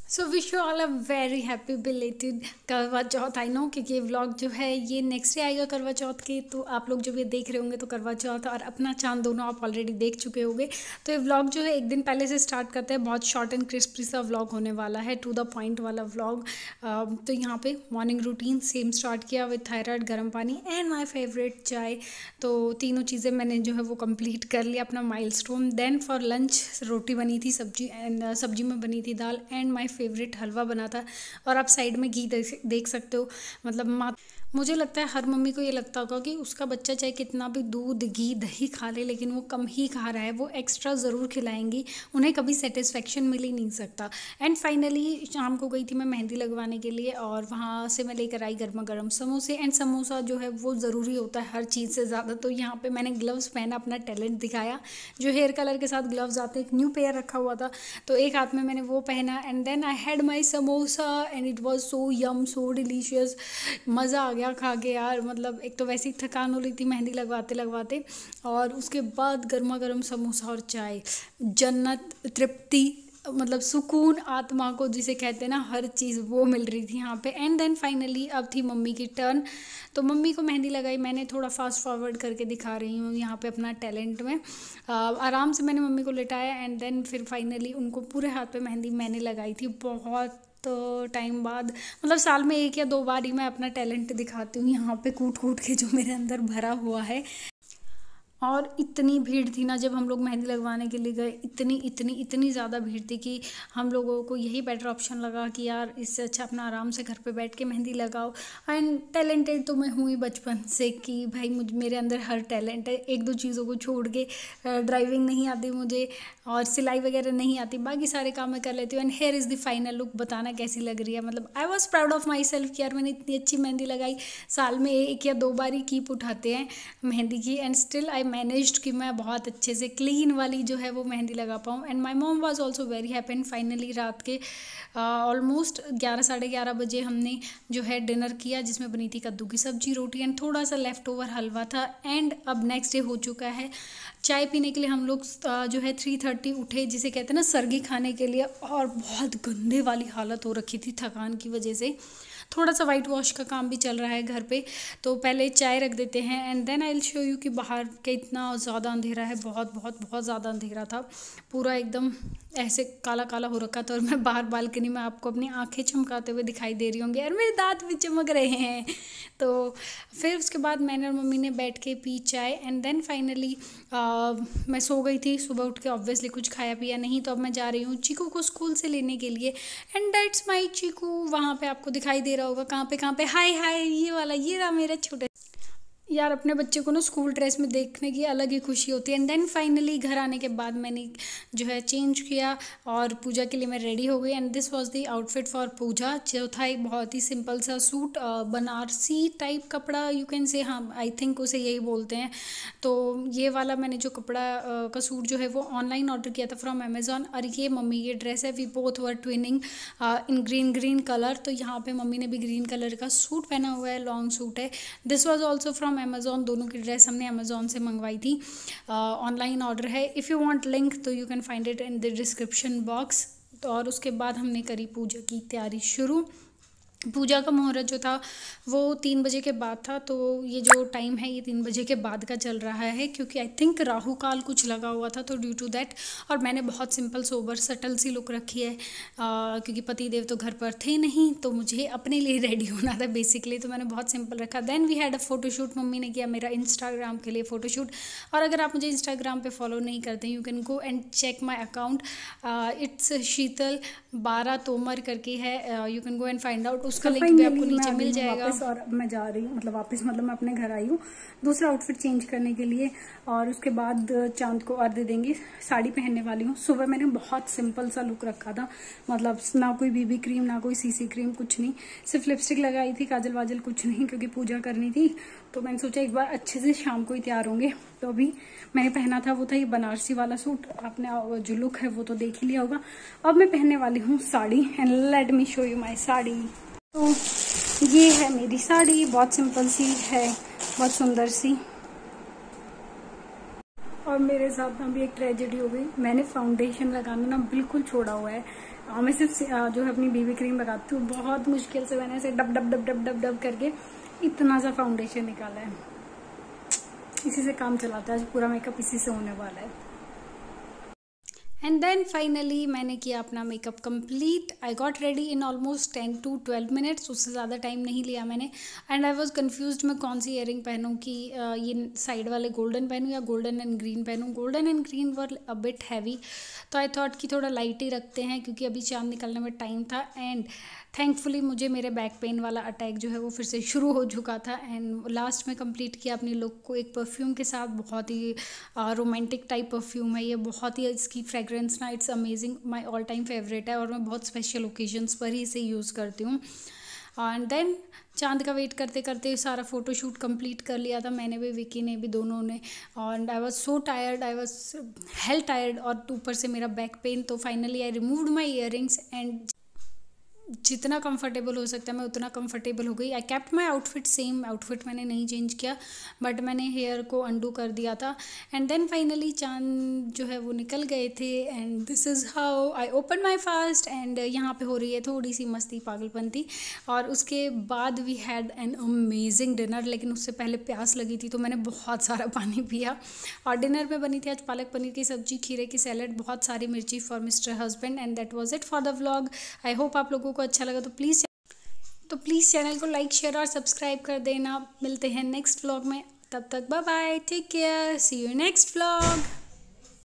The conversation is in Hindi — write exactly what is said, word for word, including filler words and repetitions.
So wish you all a very happy belated Karwa Chauth. I know क्योंकि ये व्लॉग जो है ये नेक्स्ट डे आएगा करवा चौथ के, तो आप लोग जब ये देख रहे होंगे तो करवा चौथ और अपना चांद दोनों आप ऑलरेडी देख चुके होंगे। तो ये व्लॉग जो है एक दिन पहले से स्टार्ट करते हैं, बहुत शॉर्ट एंड क्रिस्पी सा व्लॉग होने वाला है, टू द पॉइंट वाला व्लॉग। तो यहाँ पे मॉर्निंग रूटीन सेम स्टार्ट किया विद थायराइड, गर्म पानी एंड माई फेवरेट चाय। तो तीनों चीज़ें मैंने जो है वो कंप्लीट कर लिया अपना माइलस्टोन। देन फॉर लंच रोटी बनी थी, सब्जी एंड सब्जी में बनी थी दाल एंड माई फेवरेट हलवा बना था। और आप साइड में घी देख सकते हो। मतलब माँ, मुझे लगता है हर मम्मी को ये लगता होगा कि उसका बच्चा चाहे कितना भी दूध घी दही खा ले लेकिन वो कम ही खा रहा है, वो एक्स्ट्रा ज़रूर खिलाएंगी, उन्हें कभी सेटिस्फेक्शन मिल ही नहीं सकता। एंड फाइनली शाम को गई थी मैं मेहंदी लगवाने के लिए और वहाँ से मैं लेकर आई गर्मा गर्म समोसे। एंड समोसा जो है वो ज़रूरी होता है हर चीज़ से ज़्यादा। तो यहाँ पे मैंने ग्लव्स पहना, अपना टैलेंट दिखाया। जो हेयर कलर के साथ ग्लव्स आते हैं, एक न्यू पेयर रखा हुआ था तो एक हाथ में मैंने वो पहना। And then I had my samosa and it was so yum, so delicious. मज़ा आ गया खा के यार। मतलब एक तो वैसी थकान हो रही थी मेहंदी लगवाते लगवाते, और उसके बाद गर्मा गर्म समोसा और चाय, जन्नत, तृप्ति, मतलब सुकून आत्मा को जिसे कहते हैं ना, हर चीज़ वो मिल रही थी यहाँ पे। एंड देन फाइनली अब थी मम्मी की टर्न। तो मम्मी को मेहंदी लगाई मैंने, थोड़ा फास्ट फॉरवर्ड करके दिखा रही हूँ यहाँ पे अपना टैलेंट में। आ, आराम से मैंने मम्मी को लेटाया एंड देन फिर फाइनली उनको पूरे हाथ पे मेहंदी मैंने लगाई थी। बहुत तो टाइम बाद, मतलब साल में एक या दो बार ही मैं अपना टैलेंट दिखाती हूँ यहाँ पे कूट कूट के जो मेरे अंदर भरा हुआ है। और इतनी भीड़ थी ना जब हम लोग मेहंदी लगवाने के लिए गए, इतनी इतनी इतनी ज़्यादा भीड़ थी कि हम लोगों को यही बेटर ऑप्शन लगा कि यार इससे अच्छा अपना आराम से घर पे बैठ के मेहंदी लगाओ। एंड टैलेंटेड तो मैं हूँ ही बचपन से कि भाई मुझ मेरे अंदर हर टैलेंट है। एक दो चीज़ों को छोड़ के, ड्राइविंग नहीं आती मुझे और सिलाई वगैरह नहीं आती, बाकी सारे काम मैं कर लेती हूँ। And here is the final look, बताना कैसी लग रही है। मतलब I was proud of myself कि यार मैंने इतनी अच्छी मेहंदी लगाई। साल में एक या दो बार ही कीप उठाते हैं मेहंदी की, एंड स्टिल आई मैनेज्ड कि मैं बहुत अच्छे से क्लीन वाली जो है वो मेहंदी लगा पाऊँ। And my mom was also very happy. And finally रात के ऑलमोस्ट ग्यारह साढ़े ग्यारह बजे हमने जो है डिनर किया, जिसमें बनी थी कद्दू की सब्जी, रोटी एंड थोड़ा सा लेफ्ट ओवर हलवा था। एंड अब नेक्स्ट डे हो चुका है। चाय पीने के लिए हम लोग जो है थ्री थर्टी उठे, जिसे कहते हैं ना सरगी खाने के लिए, और बहुत गंदे वाली हालत हो रखी थी थकान की वजह से। थोड़ा सा वाइट वॉश का काम भी चल रहा है घर पे, तो पहले चाय रख देते हैं and then I will show you कि बाहर के इतना ज़्यादा अंधेरा है, बहुत बहुत बहुत ज़्यादा अंधेरा था, पूरा एकदम ऐसे काला काला हो रखा था। और मैं बाहर बालकनी में आपको अपनी आंखें चमकाते हुए दिखाई दे रही होंगी, और मेरे दांत भी चमक रहे हैं। तो फिर उसके बाद मैंने और मम्मी ने बैठ के पी चाय एंड देन फाइनली मैं सो गई थी। सुबह उठ के ऑब्वियसली कुछ खाया पिया नहीं, तो अब मैं जा रही हूँ चीकू को स्कूल से लेने के लिए। एंड दैट्स माई चीकू, वहाँ पे आपको दिखाई दे रहा होगा, कहाँ पे कहाँ पे, हाय हाय, ये वाला, ये रहा मेरा छोटा। यार अपने बच्चे को ना स्कूल ड्रेस में देखने की अलग ही खुशी होती है। एंड देन फाइनली घर आने के बाद मैंने जो है चेंज किया और पूजा के लिए मैं रेडी हो गई। And this was the outfit for puja, जो था एक बहुत ही सिंपल सा सूट, बनारसी टाइप कपड़ा यू कैन से, हाँ आई थिंक उसे यही बोलते हैं। तो ये वाला मैंने जो कपड़ा uh, का सूट जो है वो ऑनलाइन ऑर्डर किया था फ्रॉम अमेज़ॉन। और ये मम्मी की ड्रेस है, we both were twinning in green green colour. तो यहाँ पे मम्मी ने भी ग्रीन कलर का सूट पहना हुआ है, लॉन्ग सूट है। This was also from Amazon, दोनों की ड्रेस हमने अमेज़ॉन से मंगवाई थी, ऑनलाइन uh, ऑर्डर है। इफ़ यू वांट लिंक तो you can find it in the description box. तो और उसके बाद हमने करी पूजा की तैयारी शुरू। पूजा का मुहूर्त जो था वो तीन बजे के बाद था, तो ये जो टाइम है ये तीन बजे के बाद का चल रहा है, क्योंकि आई थिंक राहु काल कुछ लगा हुआ था, तो ड्यू टू दैट। और मैंने बहुत सिंपल सोबर सटल सी लुक रखी है, आ, क्योंकि पति देव तो घर पर थे नहीं, तो मुझे अपने लिए रेडी होना था बेसिकली, तो मैंने बहुत सिंपल रखा। Then we had a photoshoot, mummy ने किया मेरा इंस्टाग्राम के लिए फ़ोटोशूट। और अगर आप मुझे इंस्टाग्राम पर फॉलो नहीं करते you can go and check my account, it's Sheetal बारह तोमर करके है, you can go and find out, उसका लिंक भी आपको नीचे मिल जाएगा। वापस, और मैं जा रही हूँ, मतलब वापस मतलब मैं अपने घर आई हूँ दूसरा आउटफिट चेंज करने के लिए, और उसके बाद चांद को अर्घ्य देंगे। साड़ी पहनने वाली हूँ। सुबह मैंने बहुत सिंपल सा लुक रखा था, मतलब ना कोई बीबी क्रीम ना कोई सीसी क्रीम, कुछ नहीं, सिर्फ लिपस्टिक लगाई थी, काजल वाजल कुछ नहीं, क्योंकि पूजा करनी थी। तो मैंने सोचा एक बार अच्छे से शाम को ही तैयार होंगे। तो अभी मैंने पहना था वो था ये बनारसी वाला सूट, आपने जो लुक है वो तो देख ही लिया होगा। अब मैं पहनने वाली हूँ sari, and let me show you my sari. तो ये है मेरी साड़ी, बहुत सिंपल सी है, बहुत सुंदर सी। और मेरे साथ ना भी एक ट्रेजेडी हो गई, मैंने फाउंडेशन लगाना ना बिल्कुल छोड़ा हुआ है। और मैं सिर्फ जो है अपनी बीबी क्रीम लगाती हूँ। बहुत मुश्किल से मैंने ऐसे डब डब डब डब डब डब करके इतना सा फाउंडेशन निकाला है। इसी से काम चलाता है, आज पूरा मेकअप इसी से होने वाला है। एंड देन फाइनली मैंने किया अपना makeup complete. I got ready in almost ten to twelve minutes, उससे ज़्यादा टाइम नहीं लिया मैंने। एंड आई वॉज कन्फ्यूज मैं कौन सी ईयरिंग पहनूँ, कि ये साइड वाले गोल्डन पहनूँ या गोल्डन एंड ग्रीन पहनूँ। Golden and green were a bit heavy, तो आई थॉट कि थोड़ा लाइट ही रखते हैं क्योंकि अभी चाँद निकलने में टाइम था। एंड थैंकफुली मुझे मेरे बैक पेन वाला अटैक जो है वो फिर से शुरू हो चुका था। एंड लास्ट में कंप्लीट किया अपनी लुक को एक परफ्यूम के साथ। बहुत ही रोमांटिक टाइप परफ्यूम है ये, बहुत ही इसकी फ्रेगरेंस ना it's amazing, my all time favourite है और मैं बहुत स्पेशल ओकेजन्स पर ही इसे यूज़ करती हूँ। एंड देन चांद का वेट करते करते सारा फोटोशूट कंप्लीट कर लिया था मैंने भी, विकी ने भी, दोनों ने। और I was so tired, I was hell tired, और ऊपर से मेरा बैक पेन। तो finally I removed my earrings and जितना कंफर्टेबल हो सकता है मैं उतना कंफर्टेबल हो गई। I kept my outfit same, outfit मैंने नहीं चेंज किया, बट मैंने हेयर को अंडू कर दिया था। एंड देन फाइनली चांद जो है वो निकल गए थे। And this is how I open my fast. एंड यहाँ पे हो रही है थोड़ी सी मस्ती पागलपंती। और उसके बाद we had an amazing dinner, लेकिन उससे पहले प्यास लगी थी तो मैंने बहुत सारा पानी पिया। और डिनर में बनी थी आज पालक पनीर की सब्जी, खीरे की सैलड, बहुत सारी मिर्ची for mister husband. And that was it for the vlog. I hope आप लोगों को अच्छा लगा तो प्लीज़ तो प्लीज़ चैनल को लाइक शेयर और सब्सक्राइब कर देना। मिलते हैं नेक्स्ट व्लॉग में, तब तक bye bye, take care, see you next vlog.